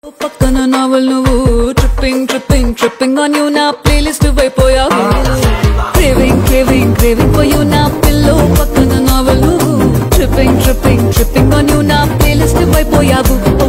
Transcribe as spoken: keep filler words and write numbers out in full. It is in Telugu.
పక్కన నావల్ నువ్వు tripping tripping tripping on you నా ప్లేలిస్ట్ అయిపోయావు craving craving craving for you నా పిల్లో పక్కన నావల్ నువ్వు tripping tripping tripping on you నా ప్లేలిస్ట్ అయిపోయావు